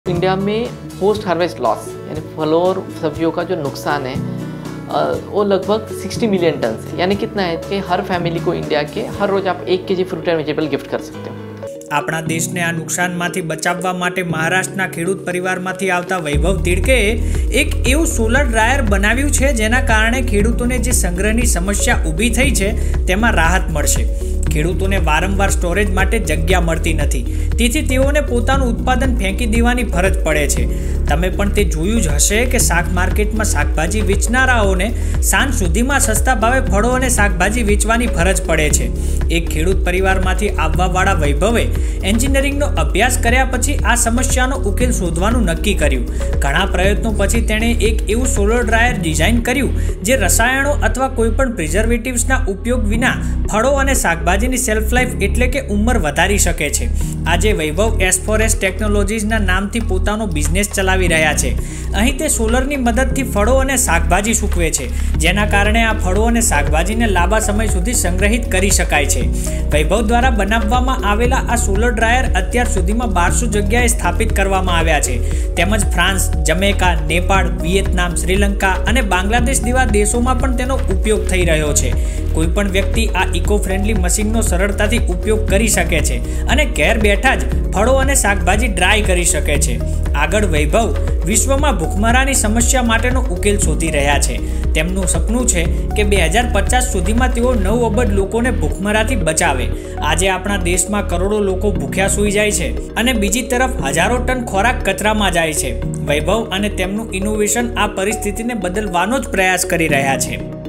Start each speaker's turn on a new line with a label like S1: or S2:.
S1: India में post harvest loss यानी फलों और सब्जियों का जो नुकसान है वो लगभग 60 मिलियन टन है। यानी कितना है कि हर फैमिली को इंडिया के हर रोज आप 1 KG fruit and vegetable gift कर सकते हो।
S2: આપણા દેશને આ નુકસાનમાંથી બચાવવા માટે મહારાષ્ટ્રના ખેડૂત પરિવારમાંથી આવતા વૈભવ તિડકેએ એક એવું સોલર ડ્રાયર બનાવ્યું છે જેના કારણે ખેડૂતોને જે સંગ્રહની સમસ્યા ઊભી થઈ છે તેમાં રાહત મળશે। ખેડૂતોને વારંવાર સ્ટોરેજ માટે જગ્યા મળતી નથી, તેથી તેઓને પોતાનું ઉત્પાદન ફેંકી દેવાની ફરજ પડે છે। તમે પણ તે જોયું જ હશે કે શાક માર્કેટમાં શાકભાજી વેચનારાઓને સાંજ સુધીમાં સસ્તા ભાવે ફળો અને શાકભાજી વેચવાની ફરજ પડે છે। એક ખેડૂત પરિવારમાંથી આવવાવાળા વૈભવે એન્જિનિયરિંગનો અભ્યાસ કર્યા પછી આ સમસ્યાનો ઉકેલ શોધવાનું નક્કી કર્યું। ઘણા પ્રયત્નો પછી તેણે એક એવું સોલર ડ્રાયર ડિઝાઇન કર્યું જે રસાયણો અથવા કોઈપણ પ્રિઝર્વેટિવ્સના ઉપયોગ વિના ફળો અને શાકભાજીની સેલ્ફ લાઈફ એટલે કે ઉંમર વધારી શકે છે। આજે વૈભવ S4S ટેકનોલોજીસના નામથી પોતાનો બિઝનેસ ચલાવી રહ્યા છે। અહીં તે સોલરની મદદથી ફળો અને શાકભાજી સૂકવે છે, જેના કારણે આ ફળો અને શાકભાજીને લાંબા સમય સુધી સંગ્રહિત કરી શકાય છે। વૈભવ દ્વારા બનાવવામાં આવેલા આ સોલર ડ્રાયર અત્યાર સુધીમાં 1200 જગ્યાએ સ્થાપિત કરવામાં આવ્યા છે, તેમજ France, Jamaica, Nepal, Vietnam, Sri Lanka અને બાંગ્લાદેશ જેવા દેશોમાં પણ તેનો ઉપયોગ થઈ રહ્યો છે। કોઈપણ વ્યક્તિ આ ઇકો ફ્રેન્ડલી મશીનનો સરળતાથી ઉપયોગ કરી શકે છે અને ઘેર બેઠા જ ફળો અને શાકભાજી ડ્રાય કરી શકે છે। આગળ વૈભવ વિશ્વમાં ભૂખમરાની સમસ્યા માટેનો ઉકેલ શોધી રહ્યા છે। તેમનું સપનું છે કે 2050 સુધીમાં તેઓ 9 અબજ લોકોને ભૂખમરાથી બચાવે। આજે આપણા દેશમાં કરોડો લોકો ભૂખ્યા સૂઈ જાય છે અને બીજી તરફ હજારો ટન ખોરાક કચરામાં જાય છે। વૈભવ અને તેમનું ઇનોવેશન આ પરિસ્થિતિને બદલવાનો જ પ્રયાસ કરી રહ્યા છે।